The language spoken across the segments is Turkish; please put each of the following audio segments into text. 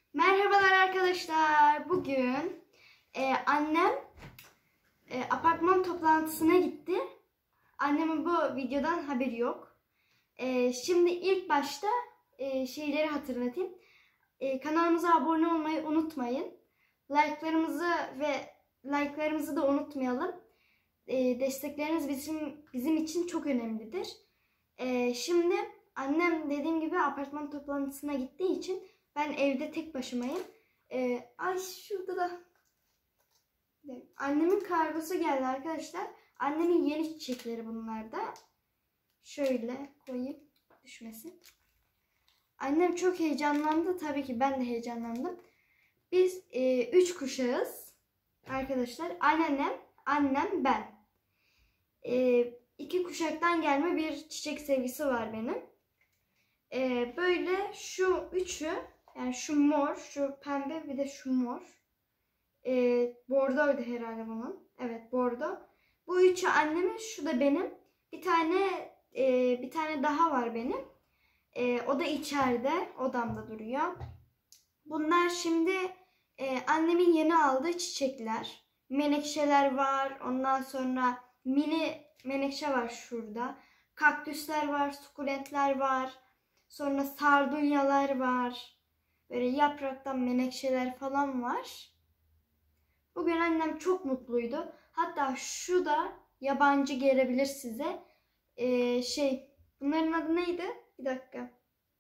Merhabalar arkadaşlar. Bugün annem apartman toplantısına gitti. Annemin bu videodan haberi yok. Şimdi ilk başta şeyleri hatırlatayım. Kanalımıza abone olmayı unutmayın. Like'larımızı da unutmayalım. Destekleriniz bizim için çok önemlidir. Şimdi annem dediğim gibi apartman toplantısına gittiği için ben evde tek başımayım. Ay şurada da annemin kargosu geldi arkadaşlar. Annemin yeni çiçekleri bunlar da. Şöyle koyayım düşmesin. Annem çok heyecanlandı. Tabii ki ben de heyecanlandım. Biz 3 kuşağız arkadaşlar. Annem, ben. 2 kuşaktan gelme bir çiçek sevgisi var benim. Böyle şu üçü, yani şu mor, şu pembe, bir de şu mor. Bordoydu herhalde bunun. Evet, bordo. Bu üçü annemin, şu da benim. Bir tane daha var benim. O da içeride, odamda duruyor. Bunlar şimdi annemin yeni aldığı çiçekler. Menekşeler var. Ondan sonra mini menekşe var şurada. Kaktüsler var, sukulentler var. Sonra sardunyalar var. Böyle yapraktan menekşeler falan var. Bugün annem çok mutluydu. Hatta şu da yabancı gelebilir size. Bunların adı neydi? Bir dakika.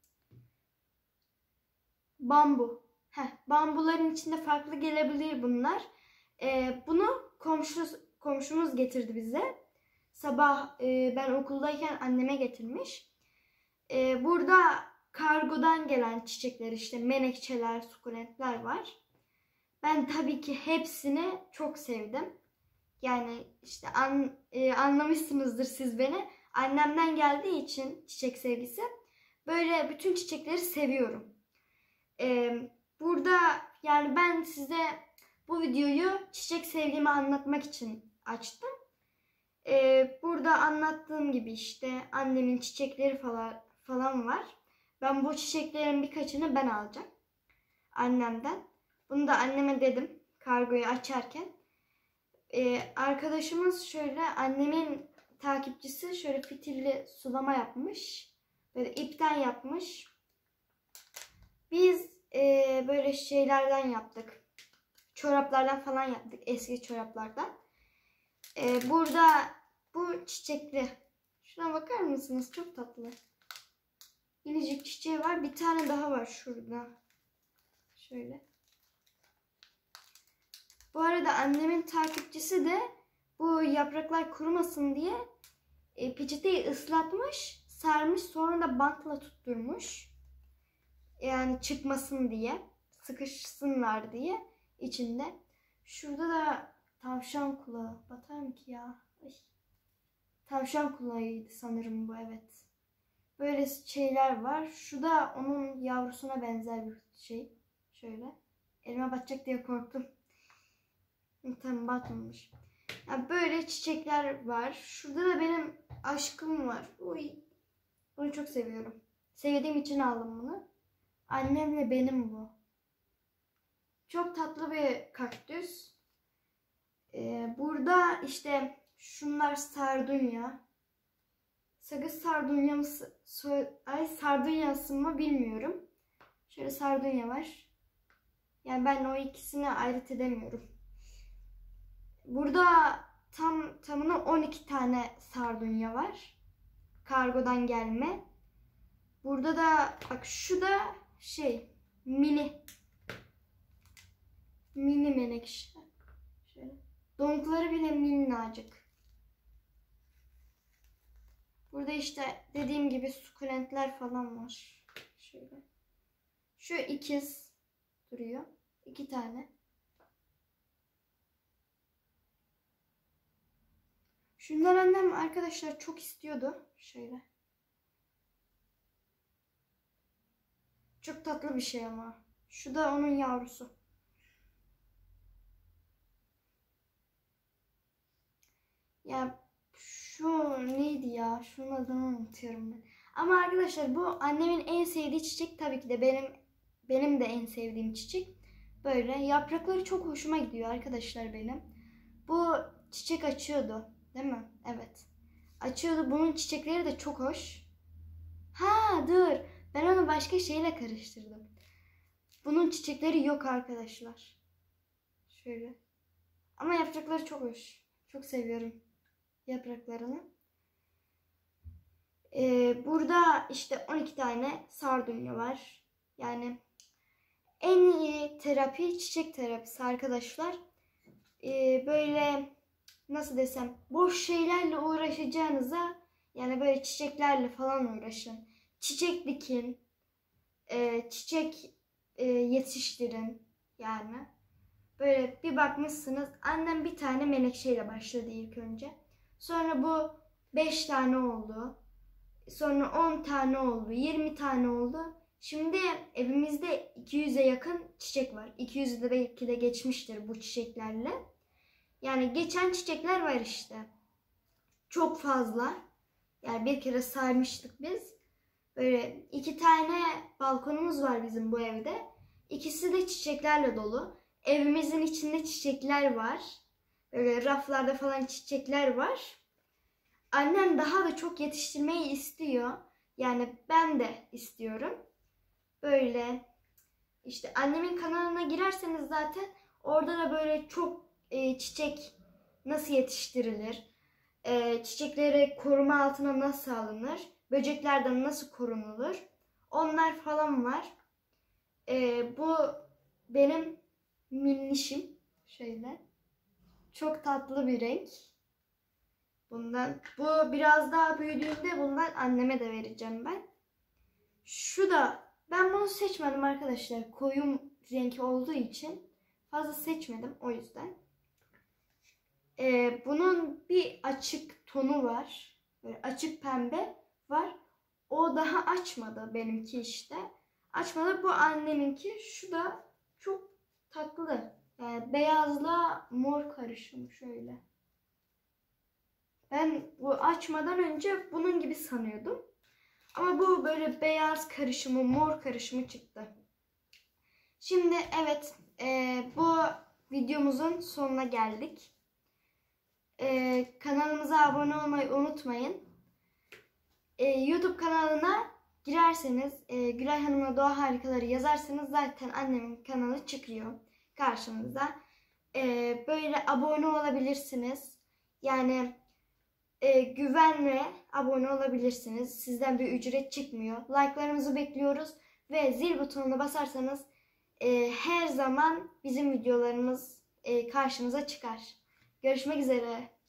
Bambu. Bambuların içinde farklı gelebilir bunlar. Bunu komşumuz getirdi bize. Sabah ben okuldayken anneme getirmiş. Burada kargodan gelen çiçekler, işte menekşeler, sukulentler var. Ben tabii ki hepsini çok sevdim. Yani işte anlamışsınızdır siz beni. Annemden geldiği için çiçek sevgisi. Böyle bütün çiçekleri seviyorum. Burada yani ben size bu videoyu çiçek sevgimi anlatmak için açtım. Burada anlattığım gibi işte annemin çiçekleri falan var. Ben bu çiçeklerin birkaçını ben alacağım annemden. Bunu da anneme dedim kargoyu açarken. Arkadaşımız şöyle, annemin takipçisi şöyle fitilli sulama yapmış. Böyle ipten yapmış. Biz böyle şeylerden yaptık. Çoraplardan falan yaptık. Eski çoraplardan. Burada bu çiçekli. Şuna bakar mısınız? Çok tatlı. Minicik çiçeği var. Bir tane daha var şurada. Şöyle. Bu arada annemin takipçisi de bu yapraklar kurumasın diye peçeteyi ıslatmış, sarmış, sonra da bantla tutturmuş. Yani çıkmasın diye, sıkışsınlar diye içinde. Şurada da tavşan kulağı. Batar mı ki ya? Ay. Tavşan kulağıydı sanırım bu, evet. Böyle şeyler var. Şu da onun yavrusuna benzer bir şey. Şöyle. Elime batacak diye korktum. Tam batmamış. Yani böyle çiçekler var. Şurada da benim aşkım var. Uy. Bunu çok seviyorum. Sevdiğim için aldım bunu. Annemle benim bu. Çok tatlı bir kaktüs. Burada işte şunlar sardunya. Sakız sardunyası mı bilmiyorum. Şöyle sardunya var. Yani ben o ikisini ayırt edemiyorum. Burada tamına 12 tane sardunya var. Kargodan gelme. Burada da bak, şu da mini menekşe. Şöyle. Donkları bile minnacık. Burada işte dediğim gibi sukulentler falan var. Şöyle. Şu ikiz duruyor. 2 tane. Şundan annem arkadaşlar çok istiyordu. Şöyle. Çok tatlı bir şey ama. Şu da onun yavrusu. Ya şu neydi ya? Şunun adını unutuyorum ben. Ama arkadaşlar bu annemin en sevdiği çiçek, tabii ki de Benim de en sevdiğim çiçek. Böyle yaprakları çok hoşuma gidiyor arkadaşlar benim. Bu çiçek açıyordu, değil mi? Evet. Açıyordu. Bunun çiçekleri de çok hoş. Ha dur. Ben onu başka şeyle karıştırdım. Bunun çiçekleri yok arkadaşlar. Şöyle. Ama yaprakları çok hoş. Çok seviyorum yapraklarını. Burada işte 12 tane sardunya var. Yani en iyi terapi çiçek terapisi arkadaşlar. Böyle nasıl desem, boş şeylerle uğraşacağınıza yani böyle çiçeklerle falan uğraşın. Çiçek dikin, çiçek yetiştirin yani. Böyle bir bakmışsınız, annem bir tane menekşeyle başladı ilk önce. Sonra bu 5 tane oldu. Sonra 10 tane oldu, 20 tane oldu. Şimdi evimizde 200'e yakın çiçek var. 200'ü de belki de geçmiştir bu çiçeklerle. Yani geçen çiçekler var işte. Çok fazla. Yani bir kere saymıştık biz. Böyle 2 tane balkonumuz var bizim bu evde. İkisi de çiçeklerle dolu. Evimizin içinde çiçekler var. Böyle raflarda falan çiçekler var. Annem daha da çok yetiştirmeyi istiyor. Yani ben de istiyorum. Böyle işte annemin kanalına girerseniz zaten orada da böyle çok çiçek nasıl yetiştirilir, çiçekleri koruma altına nasıl alınır, böceklerden nasıl korunulur, onlar falan var. Bu benim minnişim. Şöyle. Çok tatlı bir renk. Bundan, bu biraz daha büyüdüğünde bundan anneme de vereceğim ben. Şu da, ben bunu seçmedim arkadaşlar. Koyu renk olduğu için fazla seçmedim o yüzden. Bunun bir açık tonu var. Böyle açık pembe var. O daha açmadı, benimki işte. Açmadı, bu anneminki. Şu da çok tatlı. Yani beyazla mor karışımı şöyle. Ben bu açmadan önce bunun gibi sanıyordum. Ama bu böyle beyaz karışımı, mor karışımı çıktı. Şimdi evet, bu videomuzun sonuna geldik. Kanalımıza abone olmayı unutmayın. YouTube kanalına girerseniz, Gülay Hanım'la Doğa Harikaları yazarsanız zaten annemin kanalı çıkıyor karşınıza. Böyle abone olabilirsiniz. Yani güvenle abone olabilirsiniz. Sizden bir ücret çıkmıyor. Like'larınızı bekliyoruz ve zil butonuna basarsanız her zaman bizim videolarımız karşınıza çıkar. Görüşmek üzere.